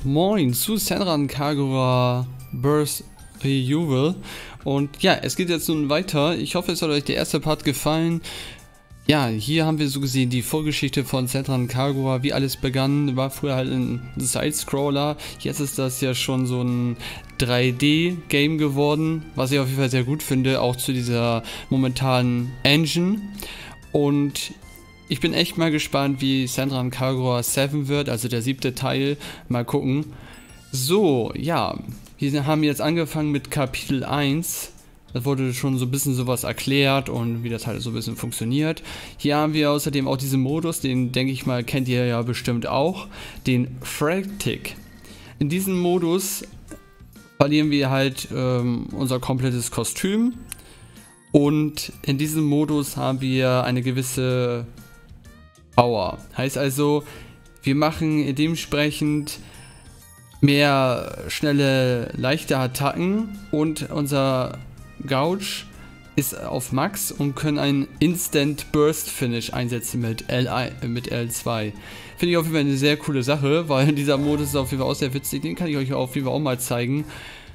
Moin zu Senran Kagura Burst Renewal. Und ja, es geht jetzt nun weiter. Ich hoffe, es hat euch der erste Part gefallen. Ja, hier haben wir so gesehen die Vorgeschichte von Senran Kagura, wie alles begann. War früher halt ein Side-Scroller. Jetzt ist das ja schon so ein 3D-Game geworden, was ich auf jeden Fall sehr gut finde, auch zu dieser momentanen Engine. Und ich bin echt mal gespannt, wie Senran Kagura 7 wird, also der 7. Teil. Mal gucken. So, ja, wir haben jetzt angefangen mit Kapitel 1. Das wurde schon so ein bisschen sowas erklärt und wie das halt so ein bisschen funktioniert. Hier haben wir außerdem auch diesen Modus, den denke ich mal kennt ihr ja bestimmt auch, den Fractic. In diesem Modus verlieren wir halt unser komplettes Kostüm und in diesem Modus haben wir eine gewisse Power. Heißt also, wir machen dementsprechend mehr schnelle, leichte Attacken und unser Gouge ist auf Max und können einen Instant Burst Finish einsetzen mit L2. Finde ich auf jeden Fall eine sehr coole Sache, weil dieser Modus ist auf jeden Fall auch sehr witzig. Den kann ich euch auf jeden Fall auch mal zeigen.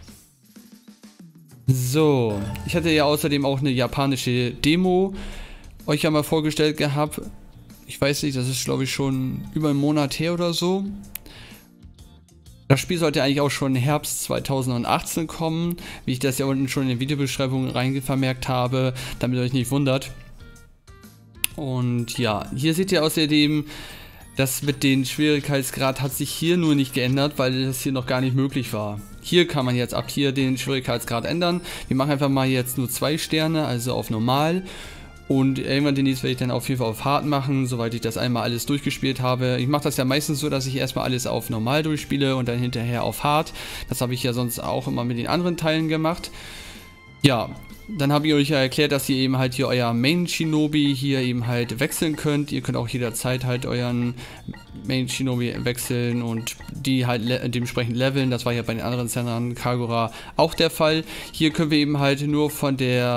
So, ich hatte ja außerdem auch eine japanische Demo euch ja mal vorgestellt gehabt. Ich weiß nicht, das ist glaube ich schon über einen Monat her oder so. Das Spiel sollte eigentlich auch schon Herbst 2018 kommen, wie ich das ja unten schon in der Videobeschreibung reingevermerkt habe, damit ihr euch nicht wundert. Und ja, hier seht ihr außerdem, das mit dem Schwierigkeitsgrad hat sich hier nur nicht geändert, weil das hier noch gar nicht möglich war. Hier kann man jetzt ab hier den Schwierigkeitsgrad ändern. Wir machen einfach mal jetzt nur 2 Sterne, also auf normal. Und irgendwann demnächst werde ich dann auf jeden Fall auf hart machen, soweit ich das einmal alles durchgespielt habe. Ich mache das ja meistens so, dass ich erstmal alles auf normal durchspiele und dann hinterher auf hart. Das habe ich ja sonst auch immer mit den anderen Teilen gemacht. Ja, dann habe ich euch ja erklärt, dass ihr eben halt hier euer Main Shinobi hier eben halt wechseln könnt. Ihr könnt auch jederzeit halt euren Main Shinobi wechseln und die halt dementsprechend leveln. Das war ja bei den anderen Senran Kagura auch der Fall. Hier können wir eben halt nur von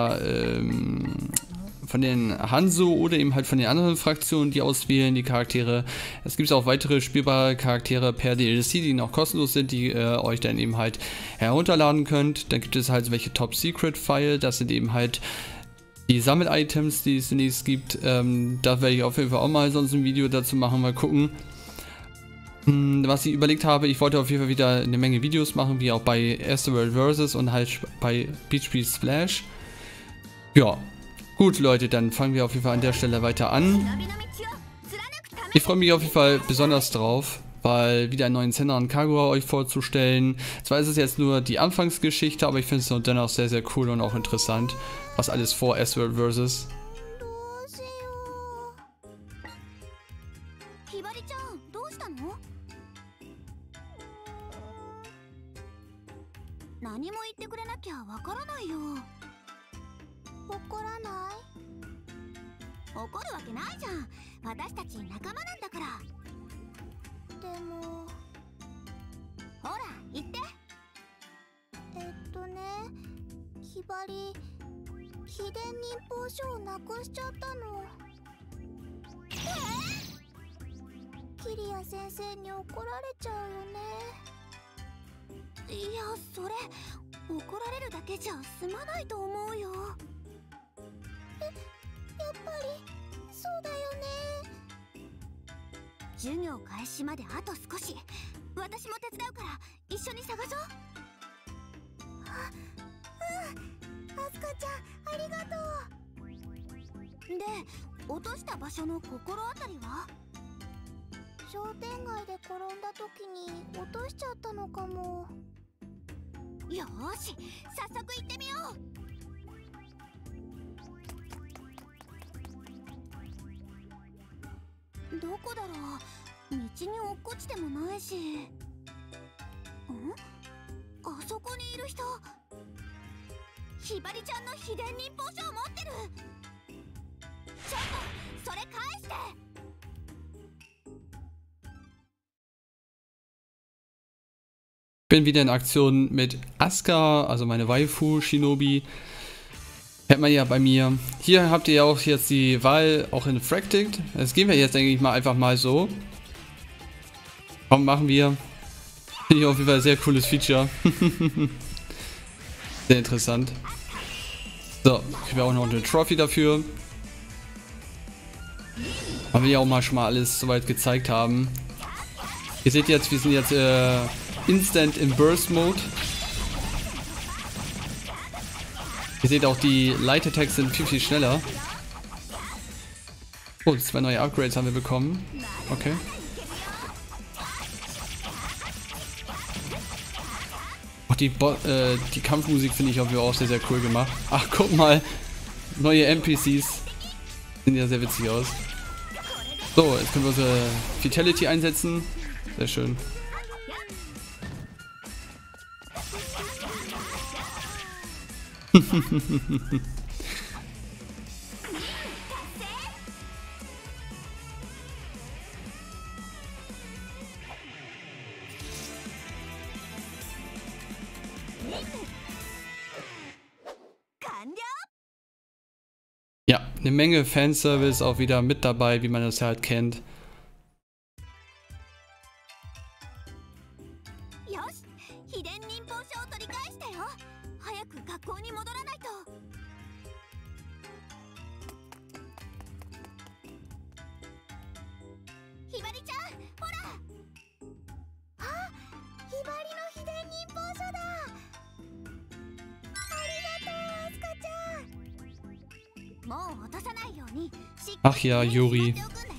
den Hanzo oder eben halt von den anderen Fraktionen, die auswählen, die Charaktere. Es gibt auch weitere spielbare Charaktere per DLC, die noch kostenlos sind, die euch dann eben halt herunterladen könnt. Dann gibt es halt welche Top-Secret-File, das sind eben halt die Sammel-Items, die es demnächst gibt. Da werde ich auf jeden Fall auch mal sonst ein Video dazu machen, mal gucken. Was ich überlegt habe, ich wollte auf jeden Fall wieder eine Menge Videos machen, wie auch bei Astroworld Versus und halt bei Beach Beat Splash. Ja. Gut Leute, dann fangen wir auf jeden Fall an der Stelle weiter an. Ich freue mich auf jeden Fall besonders drauf, weil wieder einen neuen Senran Kagura euch vorzustellen. Zwar ist es jetzt nur die Anfangsgeschichte, aber ich finde es dennoch sehr, sehr cool und auch interessant, was alles vor Astroworld Versus. Bin wieder in Aktion mit Asuka, also meine Waifu Shinobi. Kennt man ja bei mir. Hier habt ihr ja auch jetzt die Wahl auch in Fractic. Das gehen wir jetzt, denke ich mal, einfach mal so. Komm, machen wir. Finde ich auf jeden Fall ein sehr cooles Feature. Sehr interessant. So, ich will auch noch eine Trophy dafür. Weil wir ja auch mal schon mal alles soweit gezeigt haben. Ihr seht jetzt, wir sind jetzt instant im Burst Mode. Ihr seht auch, die Light Attacks sind viel, viel schneller. Oh, 2 neue Upgrades haben wir bekommen. Okay. Auch die Kampfmusik finde ich auch sehr, sehr cool gemacht. Ach, guck mal. Neue NPCs. Sehen ja sehr witzig aus. So, jetzt können wir unsere Vitality einsetzen. Sehr schön. Ja, eine Menge Fanservice auch wieder mit dabei, wie man das halt kennt. Ach ja, Yuri.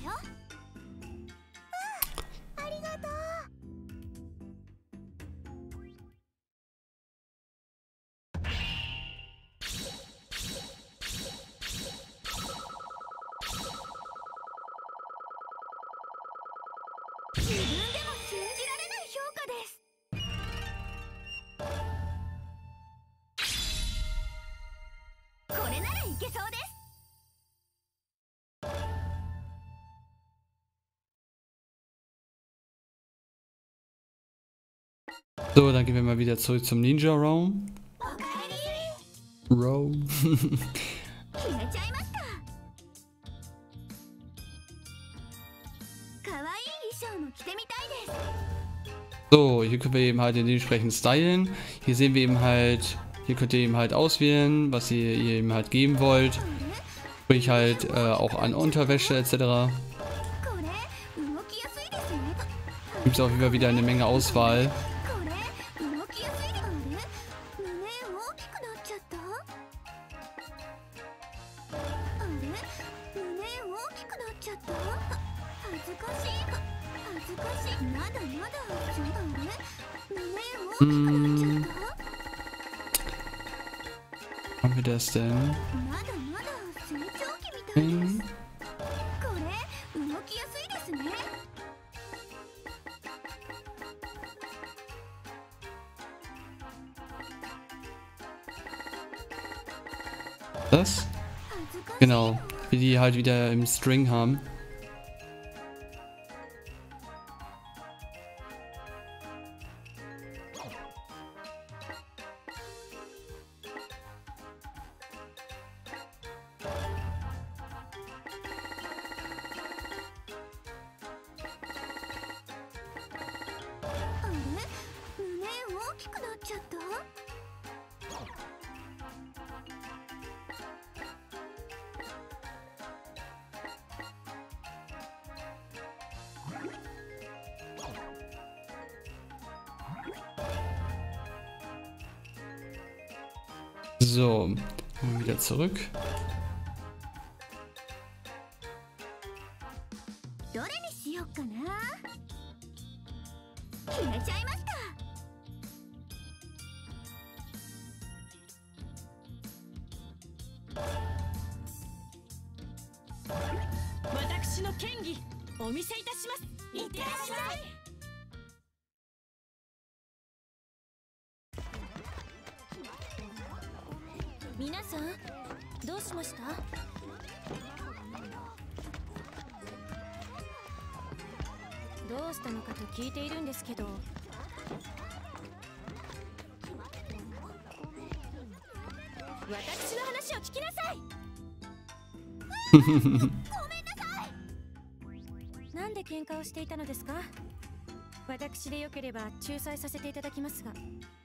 So, dann gehen wir mal wieder zurück zum Ninja Realm. So, hier können wir eben halt dementsprechend stylen. Hier sehen wir eben halt, hier könnt ihr eben halt auswählen, was ihr eben halt geben wollt. Sprich halt auch an Unterwäsche etc. Gibt es auch immer wieder eine Menge Auswahl. Haben wir das denn? Das? Genau, wie die halt wieder im String haben. So, wieder zurück. 私でよければ仲裁させていただきますが。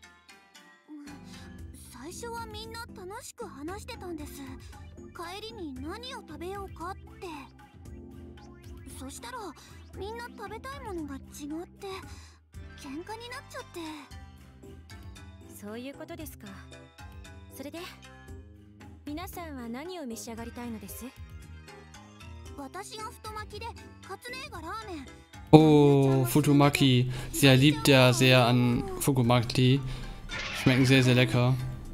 最初はみんな楽しく話してたんです。帰りに何を食べようかって。そしたらみんな食べたいものが違って喧嘩になっちゃって。 そういうことですか。それで皆さんは何を召し上がりたいのです？ 私が太巻きで、カツネがラーメン。 Oh, Futomaki. Sie liebt ja sehr an Futomaki. Schmecken sehr, sehr lecker.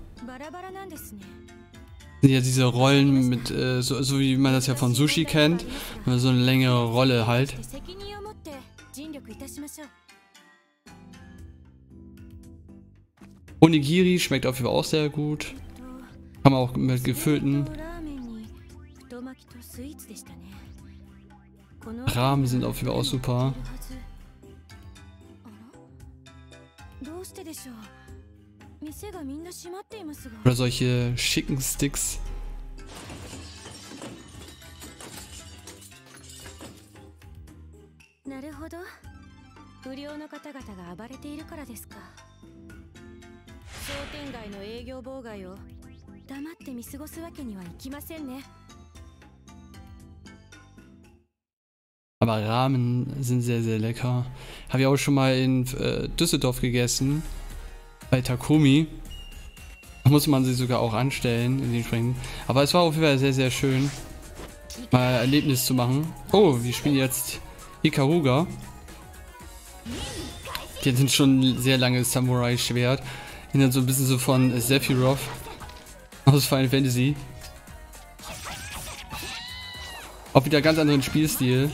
Sind ja diese Rollen mit, so wie man das ja von Sushi kennt. So eine längere Rolle halt. Onigiri schmeckt auf jeden Fall auch sehr gut. Kann man auch mit gefüllten. Ramen sind auf jeden Fall auch super. Oder solche schicken Sticks. Aber Ramen sind sehr, sehr lecker. Habe ich auch schon mal in Düsseldorf gegessen. Bei Takumi. Da muss man sie sogar auch anstellen. Dementsprechend. Aber es war auf jeden Fall sehr, sehr schön, mal ein Erlebnis zu machen. Oh, wir spielen jetzt Ikaruga. Die sind schon ein sehr langes Samurai-Schwert. Erinnert so ein bisschen so von Sephiroth aus Final Fantasy. Auch wieder ganz anderen Spielstil.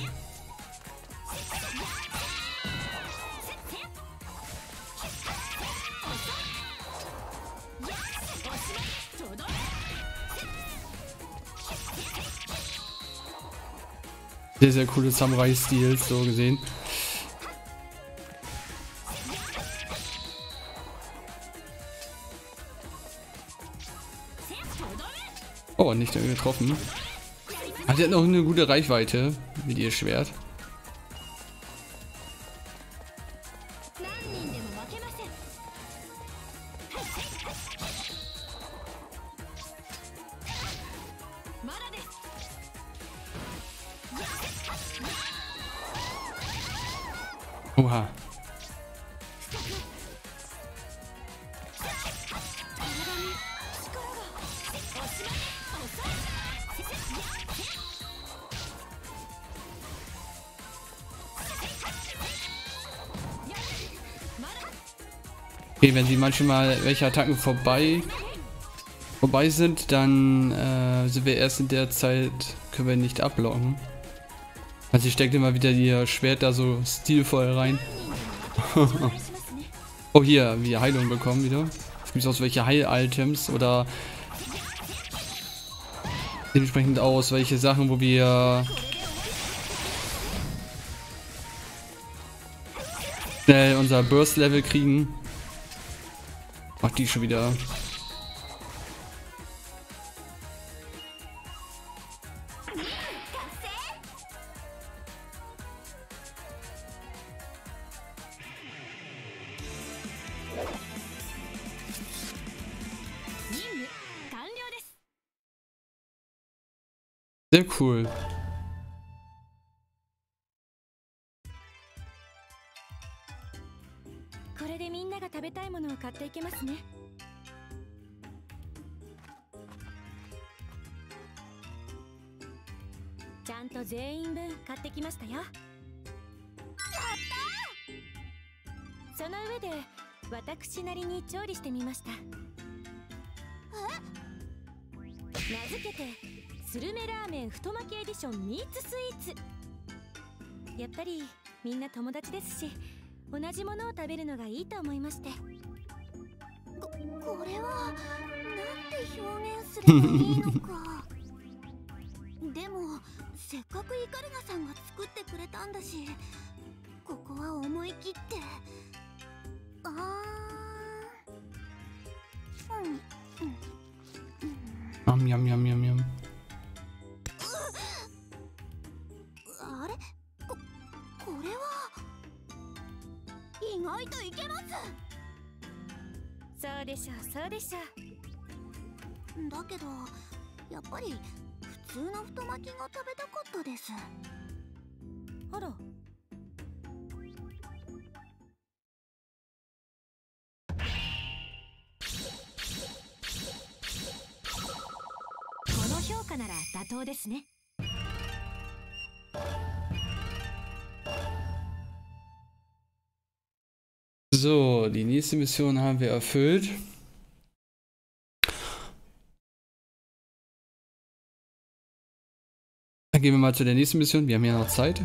Sehr, sehr coole Samurai-Stils, so gesehen. Oh, nicht getroffen. Aber sie hat noch eine gute Reichweite mit ihr Schwert. Oha. Okay, wenn sie manchmal welche Attacken vorbei sind, dann sind wir erst in der Zeit, können wir nicht abblocken. Also sie steckt immer wieder ihr Schwert da so stilvoll rein. Oh, hier, wir Heilung bekommen wieder. Es gibt auch so welche Heil-Items oder dementsprechend aus welche Sachen, wo wir schnell unser Burst-Level kriegen. Macht die schon wieder. Sehr cool. Yum, yum, yum, yum. 外といけます。 そうでしょうそうでしょう。 だけどやっぱり普通の太巻きが食べたかったです。 あら、この評価なら妥当ですね。 So, die nächste Mission haben wir erfüllt. Dann gehen wir mal zu der nächsten Mission. Wir haben ja noch Zeit.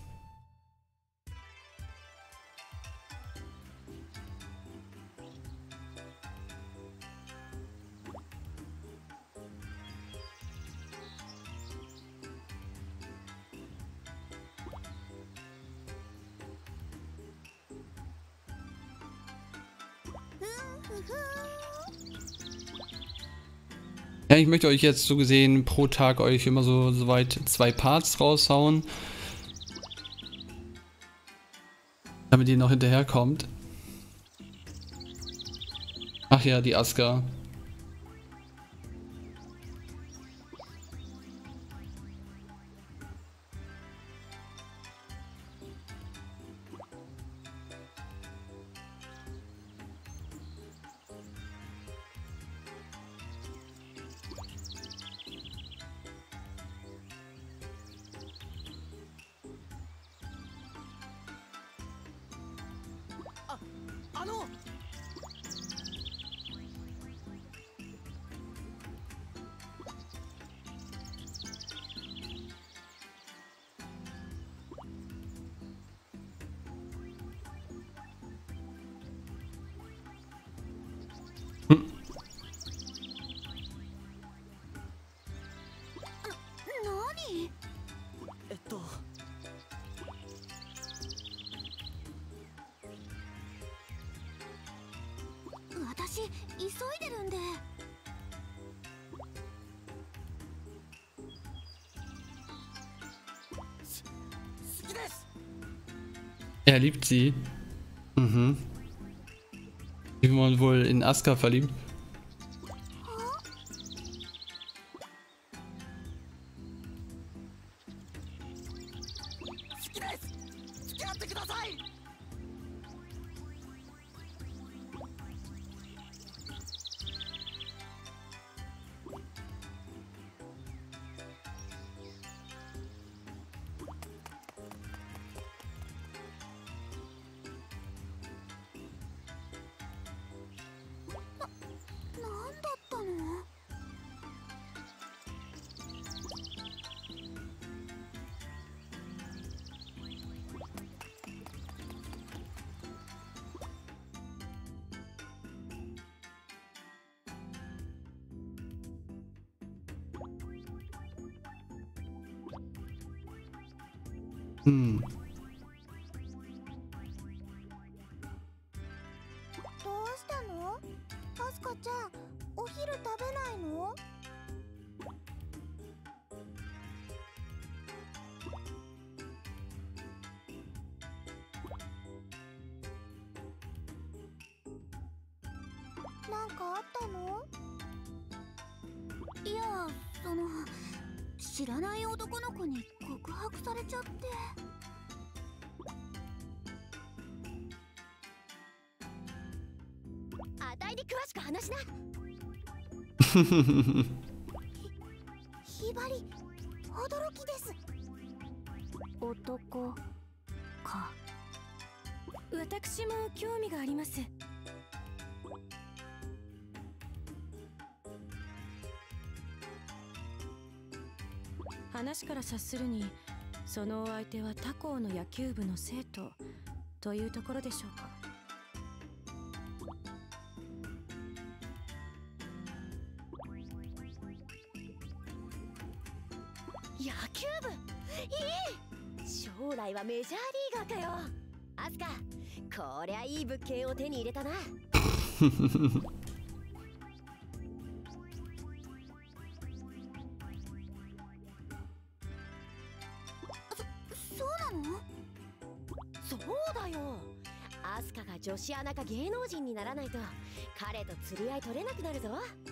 Ja, ich möchte euch jetzt so gesehen pro Tag euch immer so weit 2 Parts raushauen. Damit ihr noch hinterherkommt. Ach ja, die Aska. 何？私急いでるんで。好きです。 Er liebt sie. Mhm. Die waren wohl in Aska verliebt. Hm. どうしたの？アスカちゃん、お昼食べないの？なんかあったの？いや、知らない男の子に告白されちゃって。あたいで詳しく話しな。ひばり、驚きです。男か。 私も興味があります。話から察するに、そのお相手は他校の野球部の生徒というところでしょうか。 野球部いい。将来はメジャーリーガーかよ。アスカ、こりゃいい物件を手に入れたな。そうなの？そうだよ。アスカかが女子アナか芸能人にならないと彼と釣り合い取れなくなるぞ。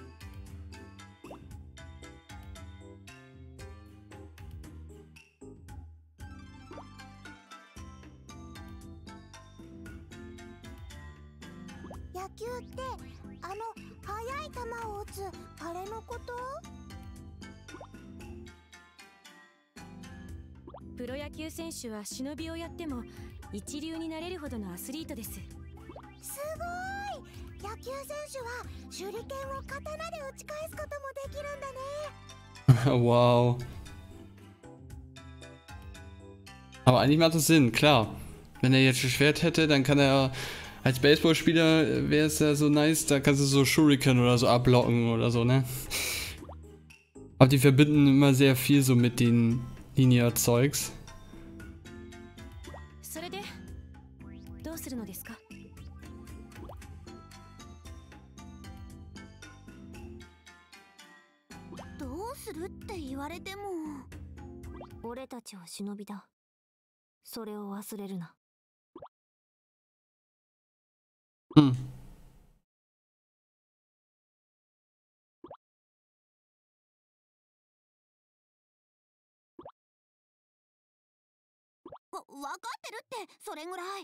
野球って速い球を打つあれのこと？ プロ野球選手は忍びをやっても一流になれるほどのアスリートです。 すごい！野球選手は手裏剣を刀で打ち返すこともできるんだね。 Wow. Aber eigentlich macht das Sinn, klar. Wenn er jetzt ein Schwert hätte, dann kann er als Baseballspieler, wäre es ja so nice, da kannst du so Shuriken oder so ablocken oder so, ne? Aber die verbinden immer sehr viel so mit den Ninja-Zeugs. それでどうするのですか？ どうするって言われても。 俺たちは忍びだ。それを忘れるな。 Hm. わかってるって、それぐらい。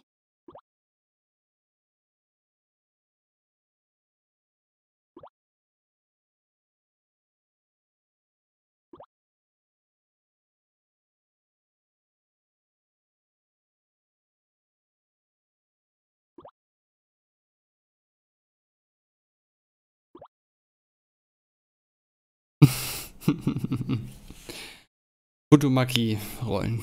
Futomaki-Rollen.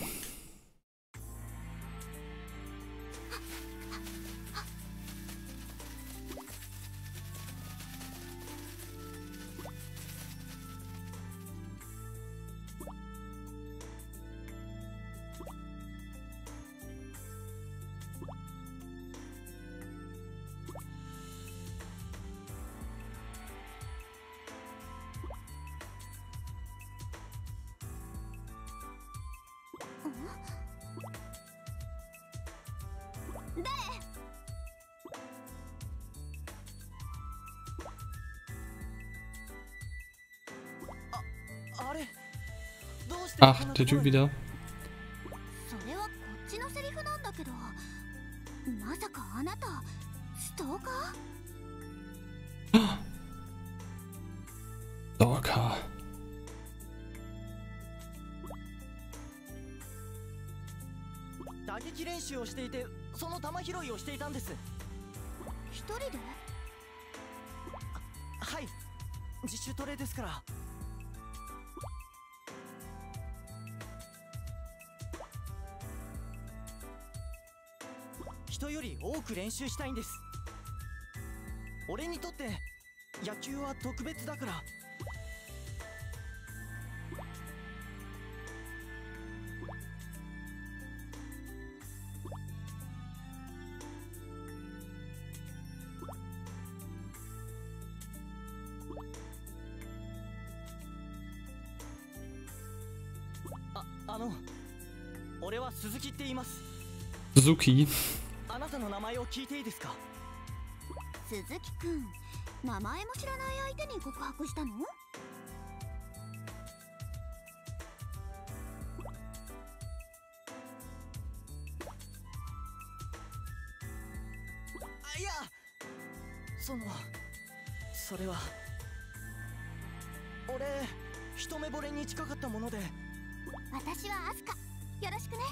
Ach, der Typ wieder. それはこっちのセリフなんだけど、まさかあなたストーカー？ Stalker. 打撃練習をしていて、その球拾いをしていたんです。 一人で？ はい、自主トレですから。人より多く練習したいんです。俺にとって野球は特別だから。俺は鈴木って言います。 Suzuki. あなたの名前を聞いていいですか？ 鈴木くん、名前も知らない相手に告白したの？ いや、それは俺一目惚れに近かったもので。 私はアスカ、よろしくね。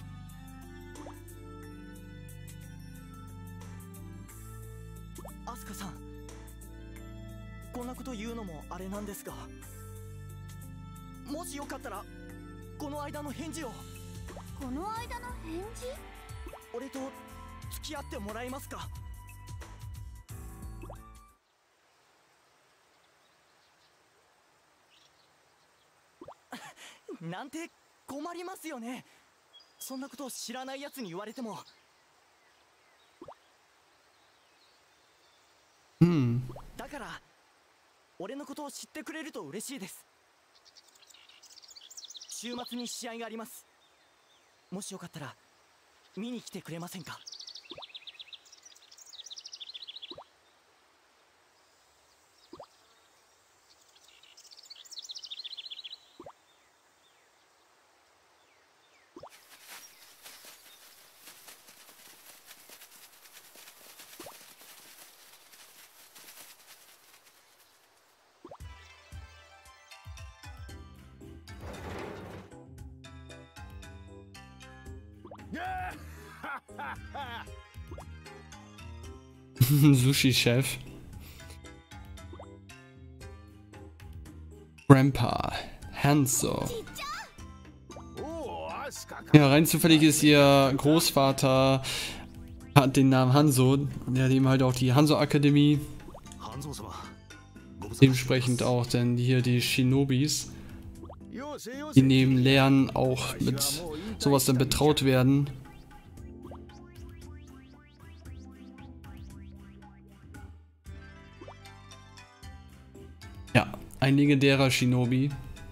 アスカさん、こんなこと言うのもあれなんですが、もしよかったらこの間の返事を。 この間の返事？ 俺と付き合ってもらえますか？なんて困りますよね。そんなことを知らないやつに言われても。だから俺のことを知ってくれると嬉しいです。週末に試合があります。もしよかったら見に来てくれませんか？ Sushi-Chef. Grandpa. Hanzo. Ja, rein zufällig ist ihr Großvater, hat den Namen Hanzo. Der hat eben halt auch die Hanzo-Akademie. Dementsprechend auch dann hier die Shinobis, die neben Lernen auch mit sowas dann betraut werden. Ja, ein legendärer Shinobi.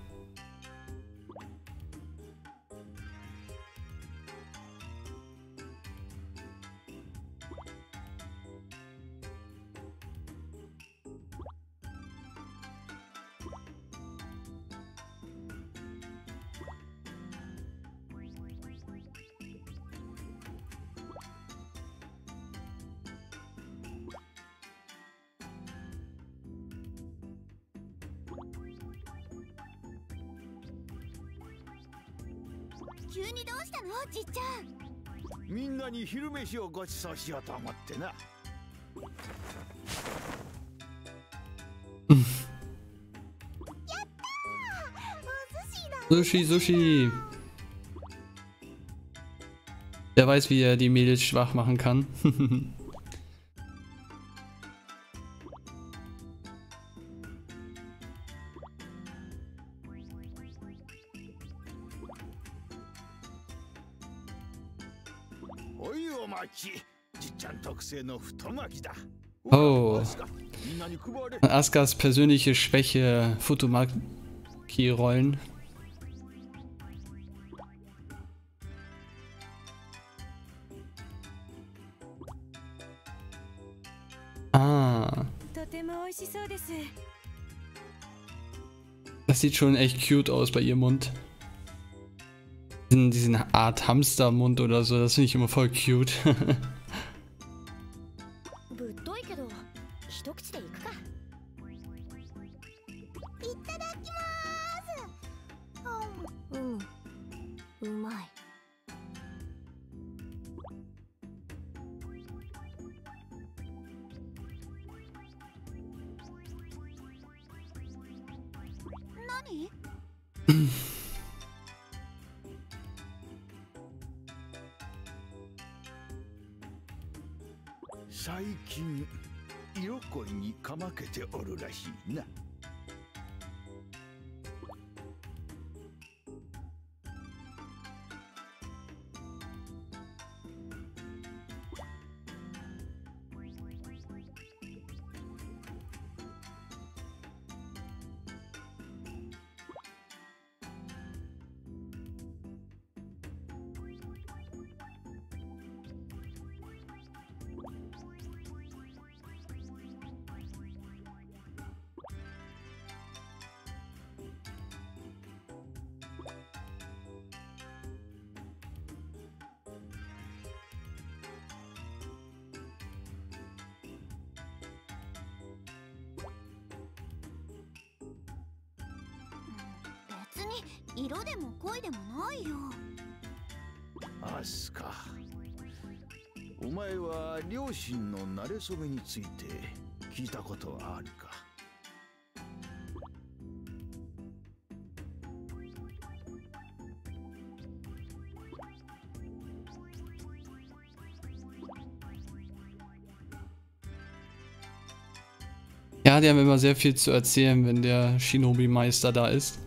急にどうしたのじっちゃん。 みんなに昼飯をごちそうしようと思ってな。 Sushi, Sushi. Der weiß, wie er die Mädels schwach machen kann. Oh. Askas persönliche Schwäche, Futomaki-Rollen. Ah. Das sieht schon echt cute aus bei ihrem Mund. Diesen Art Hamstermund oder so, das finde ich immer voll cute. 最近色恋にかまけておるらしいな。 別に色でも恋でもないよ。 アスカ、お前は両親の馴れ初めについて聞いたことはあるか？ Ja, die haben immer sehr viel zu erzählen, wenn der Shinobi-Meister da ist.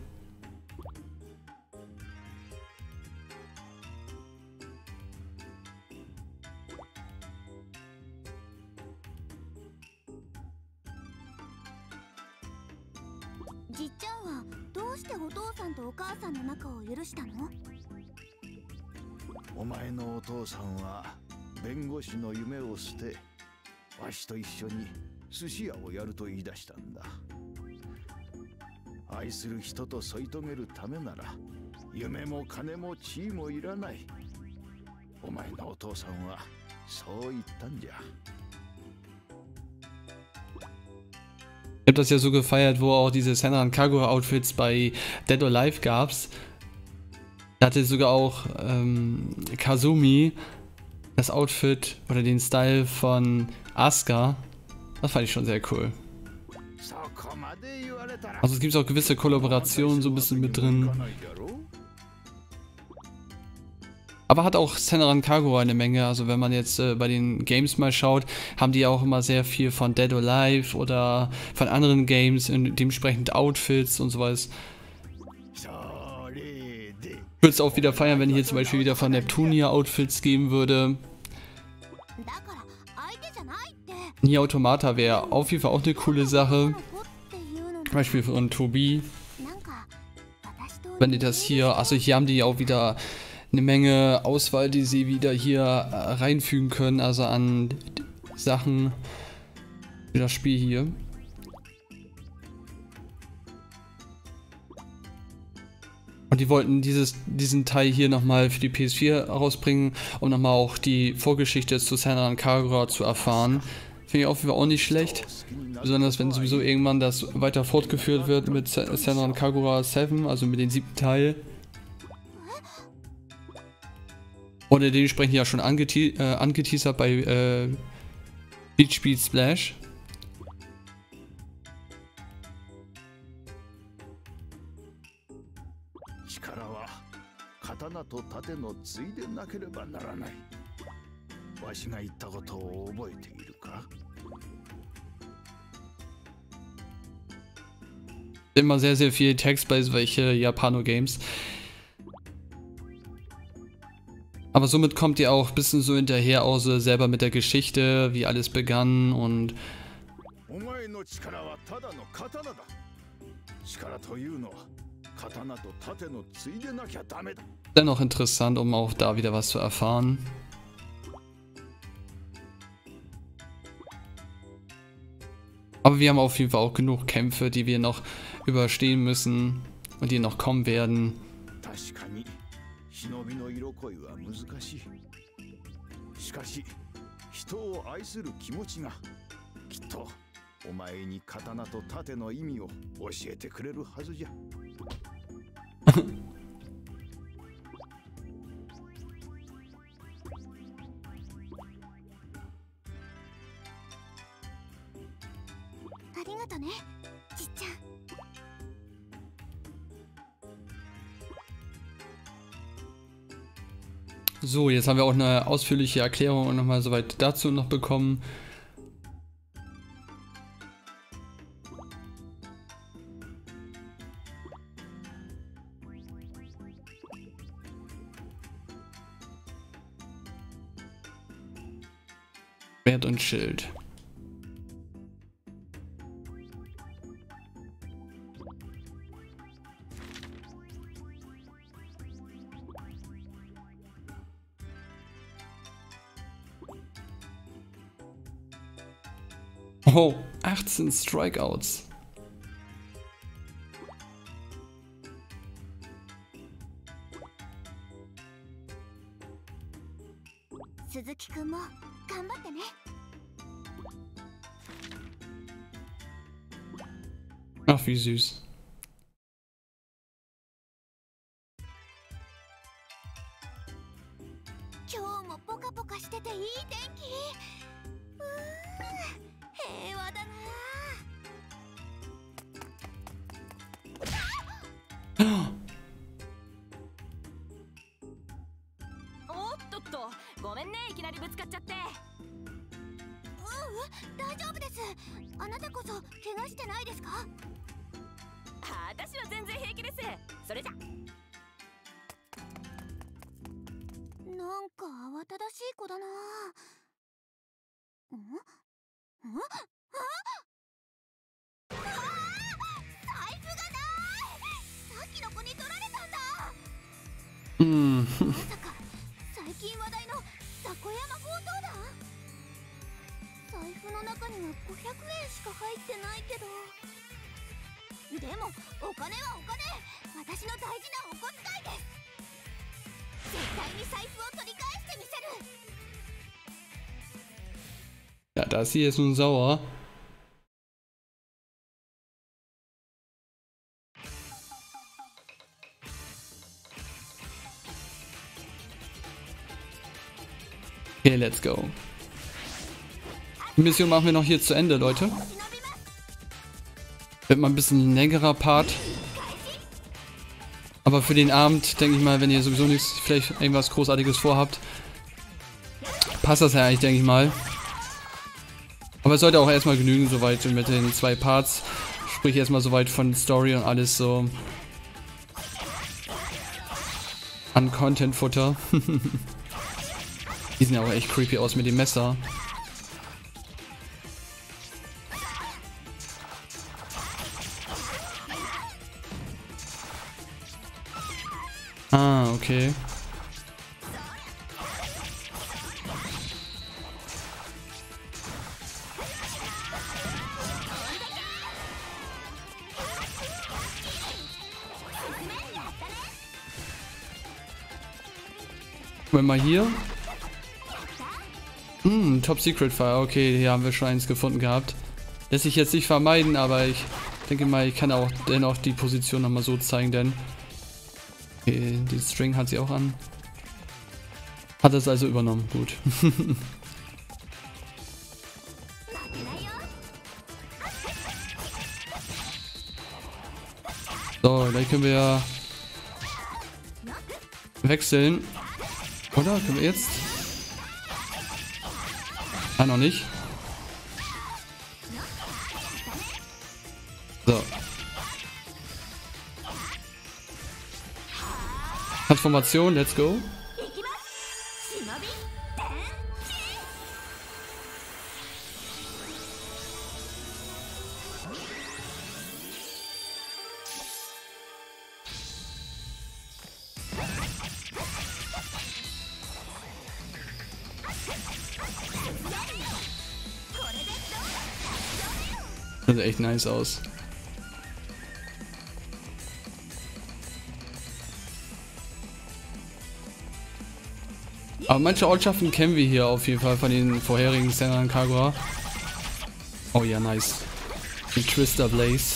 じっちゃんはどうしてお父さんとお母さんの仲を許したの？ お前のお父さんは弁護士の夢を捨て、わしと一緒に寿司屋をやると言い出したんだ。愛する人と添い遂げるためなら夢も金も地位もいらない。お前のお父さんはそう言ったんじゃ。 Ich habe das ja so gefeiert, wo auch diese Senran Kagura Outfits bei Dead or Alive gab's. Da hatte sogar auch Kazumi das Outfit oder den Style von Asuka. Das fand ich schon sehr cool. Also es gibt auch gewisse Kollaborationen so ein bisschen mit drin. Aber hat auch Senran Kagura eine Menge. Also wenn man jetzt bei den Games mal schaut, haben die auch immer sehr viel von Dead or Alive oder von anderen Games, dementsprechend Outfits und sowas. Ich würde es auch wieder feiern, wenn hier zum Beispiel wieder von Neptunia Outfits geben würde. Nier Automata wäre auf jeden Fall auch eine coole Sache. Zum Beispiel von Tobi. Wenn die das hier, also hier haben die auch wieder eine Menge Auswahl, die sie wieder hier reinfügen können, also an Sachen für das Spiel hier. Und die wollten diesen Teil hier nochmal für die PS4 rausbringen, um nochmal auch die Vorgeschichte zu Senran Kagura zu erfahren. Finde ich auf jeden Fall auch nicht schlecht. Besonders wenn sowieso irgendwann das weiter fortgeführt wird mit Senran Kagura 7, also mit dem 7. Teil. Oder dementsprechend ja schon angeteasert bei Beach Beat Splash. Immer sehr, sehr viel Text bei solchen Japano-Games. Aber somit kommt ihr auch ein bisschen so hinterher, auch so selber mit der Geschichte, wie alles begann und dennoch interessant, um auch da wieder was zu erfahren. Aber wir haben auf jeden Fall auch genug Kämpfe, die wir noch überstehen müssen und die noch kommen werden. So, jetzt haben wir auch eine ausführliche Erklärung und nochmal soweit dazu noch bekommen. Schwert und Schild. Oh, 18 Strikeouts. Ach, wie süß. Ja, da ist sie jetzt nun sauer. Okay, let's go. Die Mission machen wir noch hier zu Ende, Leute. Wird mal ein bisschen längerer Part. Aber für den Abend, denke ich mal, wenn ihr sowieso nichts, vielleicht irgendwas Großartiges vorhabt, passt das ja eigentlich, denke ich mal. Aber es sollte auch erstmal genügen, soweit mit den 2 Parts. Sprich erstmal soweit von Story und alles so an Content-Futter. Die sehen ja auch echt creepy aus mit dem Messer. Ah, okay. Gucken wir mal hier. Top Secret File. Okay, hier haben wir schon eins gefunden gehabt. Lässt sich jetzt nicht vermeiden, aber ich denke mal, ich kann auch dennoch die Position nochmal so zeigen, denn okay, die String hat sie auch an. Hat es also übernommen. Gut. So, dann können wir ja wechseln. Oder? Können wir jetzt? Ah, noch nicht. So. Transformation, let's go. Das sieht echt nice aus. Aber manche Ortschaften kennen wir hier auf jeden Fall von den vorherigen Senran Kagura. Oh ja, nice. Die Twister Blaze.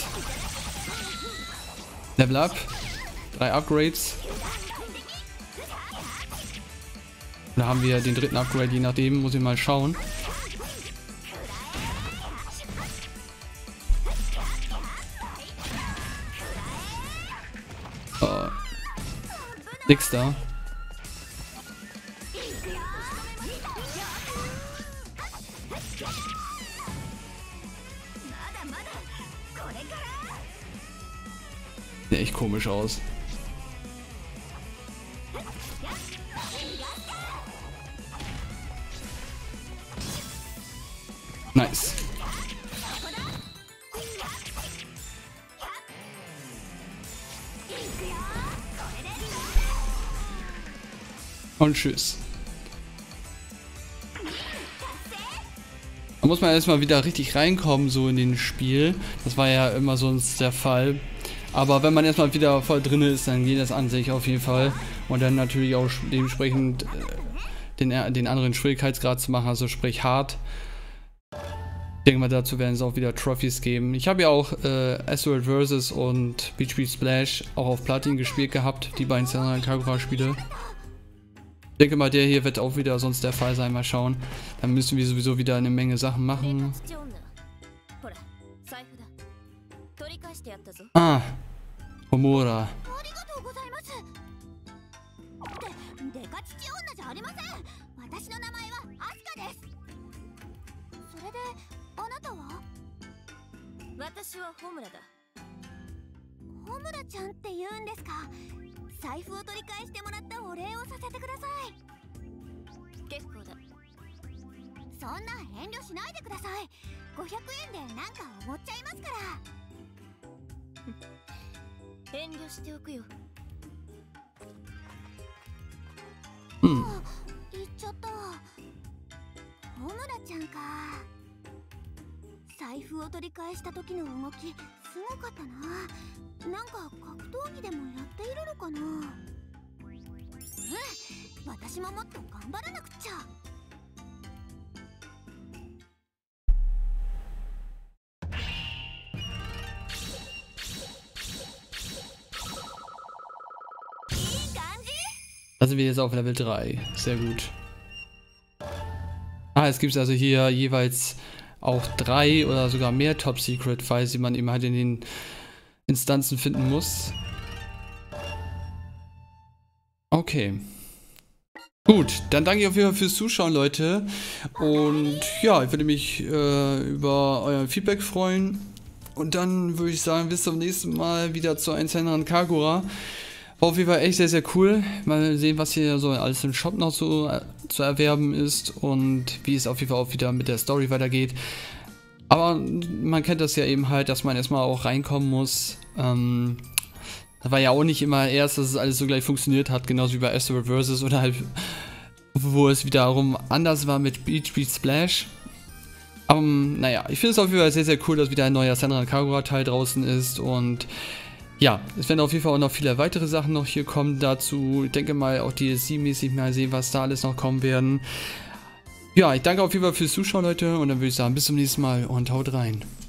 Level up. 3 Upgrades. Da haben wir den 3. Upgrade, je nachdem, muss ich mal schauen. Nix da. Sieht echt komisch aus. Nice. Und tschüss. Da muss man erstmal wieder richtig reinkommen, so in den Spiel. Das war ja immer sonst der Fall. Aber wenn man erstmal wieder voll drin ist, dann geht das an sich auf jeden Fall. Und dann natürlich auch dementsprechend den anderen Schwierigkeitsgrad zu machen, also sprich hart. Ich denke mal, dazu werden es auch wieder Trophies geben. Ich habe ja auch Asteroid Versus und Beach Beach Splash auch auf Platin gespielt gehabt, die beiden Senran Kagura Spiele. Ich denke mal, der hier wird auch wieder sonst der Fall sein. Mal schauen. Dann müssen wir sowieso wieder eine Menge Sachen machen. Ah, Homura. Da sind wir jetzt auf Level 3. Sehr gut. Es gibt also hier jeweils auch 3 oder sogar mehr Top-Secret-Files, die man eben halt in den Instanzen finden muss. Okay. Gut, dann danke ich auf jeden Fall fürs Zuschauen, Leute. Und ja, ich würde mich über euer Feedback freuen. Und dann würde ich sagen, bis zum nächsten Mal wieder zu einem Senran Kagura. War auf jeden Fall echt sehr, sehr cool. Mal sehen, was hier so alles im Shop noch so zu erwerben ist und wie es auf jeden Fall auch wieder mit der Story weitergeht. Aber man kennt das ja eben halt, dass man erstmal auch reinkommen muss. Das war ja auch nicht immer erst, dass es alles so gleich funktioniert hat, genauso wie bei Astral Versus oder halt, wo es wiederum anders war mit Beach Beat Splash. Naja, ich finde es auf jeden Fall sehr, sehr cool, dass wieder ein neuer Senran Kagura Teil draußen ist und ja, es werden auf jeden Fall auch noch viele weitere Sachen noch hier kommen dazu. Ich denke mal auch DLC-mäßig mal sehen, was da alles noch kommen werden. Ja, ich danke auf jeden Fall fürs Zuschauen, Leute, und dann würde ich sagen, bis zum nächsten Mal und haut rein.